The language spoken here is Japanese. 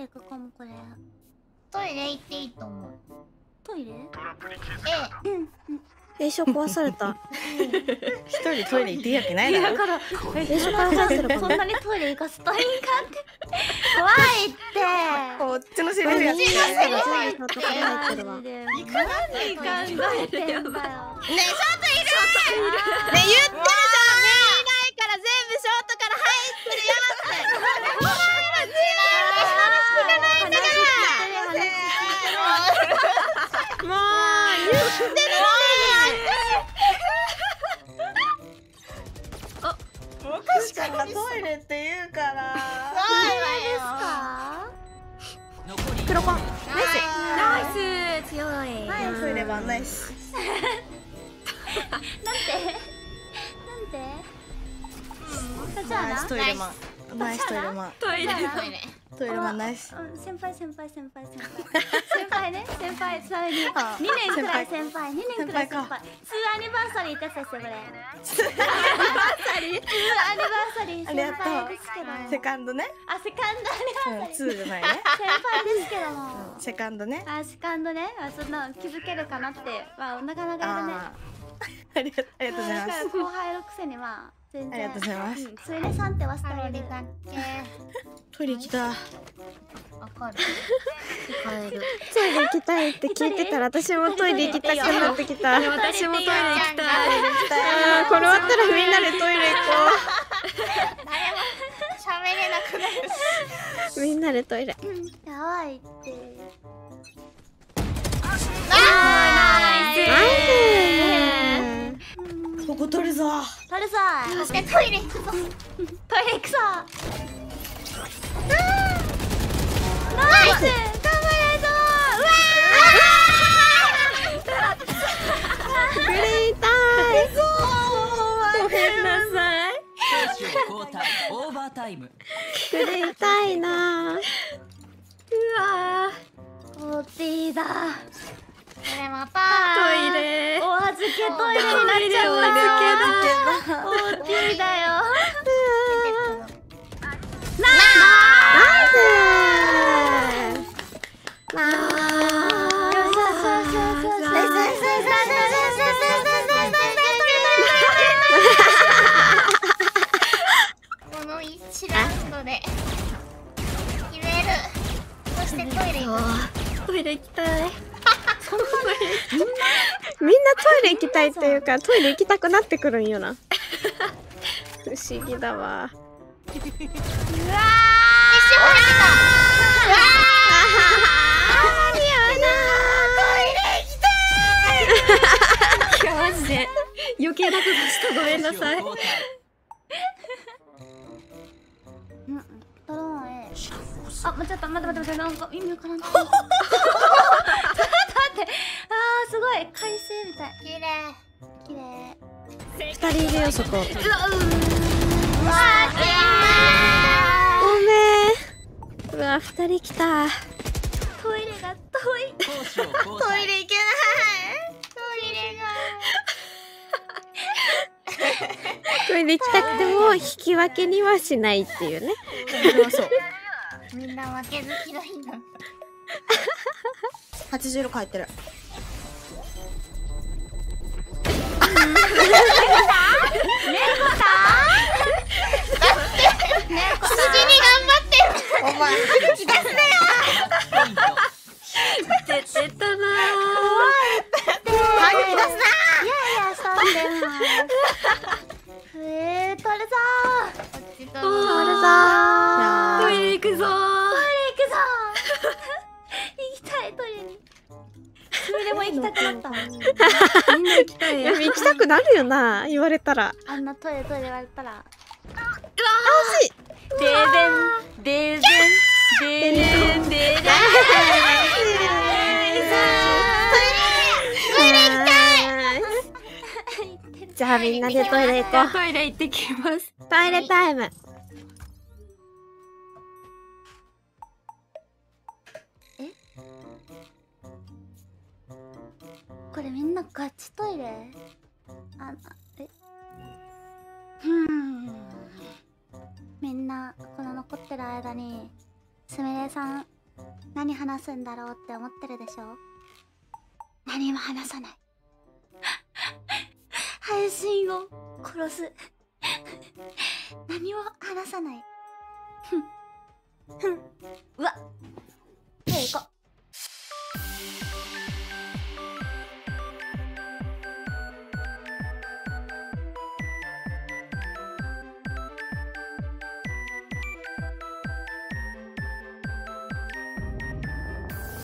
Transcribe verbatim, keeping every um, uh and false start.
レかかもこれ。 トイレ行っていいと思う。 トイレ？ え、うん。 霊障壊された。 一人トイレ行っていいわけないだろ。 だから霊障壊されてるかそんなにトイレ行かせたいんかって怖いって。 こっちのセリフやってる。 全部ショートから入ってるわ。 マジで何考えてんだよ。ねえ、ショートいる。ねえ、言ってるじゃん。目いないから全部ショートから入ってるよって。 もう言ってるもかしかがトイレって言うから。 黒子。ナイナイス強い。 トイレはないし。 なんでなんでじゃあなトイレマン。ナイストイレマン。 トイレトイレマンナイス。 先輩先輩先輩先輩先輩ね先輩それににねんくらい先輩にねんくらい先輩ツーアニバーサリーってやつですよこれ。ツーアニバーサリーツーアニバーサリー先輩ですけども。 セカンドね。 あセカンドアニバーサリー。 ツーじゃないね。 先輩ですけども。 セカンドね。 あセカンドね。あそんな気づけるかなってまあなかなかやるね。 ありがとうございます。 後輩のくせにまあ全然。 ありがとうございます。 ついねさんって忘れてる。 トイレ来た。 わかる。 帰る。 トイレ行きたいって聞いてたら私もトイレ行きたくなってきた。 私もトイレ行きたい。 あーこれ終わったらみんなでトイレ行こ誰も喋れなくなる。 う。みんなでトイレ。 やばいって。 ナイここ取るぞ。 取るぞ。 そしてトイレ行くぞ。 トイレ行くぞ。ナイス。頑張れぞ。うわグレイ痛い。ごめんなさい。 交代オーバータイム。 グレイ痛いな。 うわー。オーティーだ。 これまたトイレ。お預けトイレになっちゃった。オーティーだよ。 ナイス。ナこの一ラウンドで決める。そしてトイレ行く。 トイレ行きたい。 みんなトイレ行きたいっていうかトイレ行きたくなってくるんよな。不思議だわ。 うわー。一瞬入れた。 いやマジで余計なことしたごめんなさい。うんドローン A。あ待って待って待って待ってなんか意味わからん。ちょっと待ってあーすごい快晴みたい。 綺麗。 綺麗。 二人いるよそこ。 うわうん。 ごめん。うわ二人来た。 トイレが遠い。 攻守を交代。 トイレ行けない。トイレが。 トイレ行きたくても引き分けにはしないっていうね。 みんな負けず嫌いなんだ。 はちじゅうろく入ってる。お前吐き出すなよ。 出てたなー。 吐き出すな。 いやいやしたんでも。えー、取るぞー。取るぞー。トイレ行くぞー。トイレ行くぞー。行きたいトイレに。それでも行きたくなった。みんな行きたい。 いや行きたくなるよな言われたら。 あんなトイレトイレ言われたら。うわ惜しい。 ー。でーでん。でーでん。でーでん。でーでん。 じゃあみんなでトイレ行こう。 トイレ行ってきます。 トイレタイム。 これみんなガチトイレ？あ、え？ふーん。みんなこの残ってる間にすみれさん何話すんだろうって思ってるでしょ。何も話さない。配信を殺す。何も話さない。ふんふん。うわっ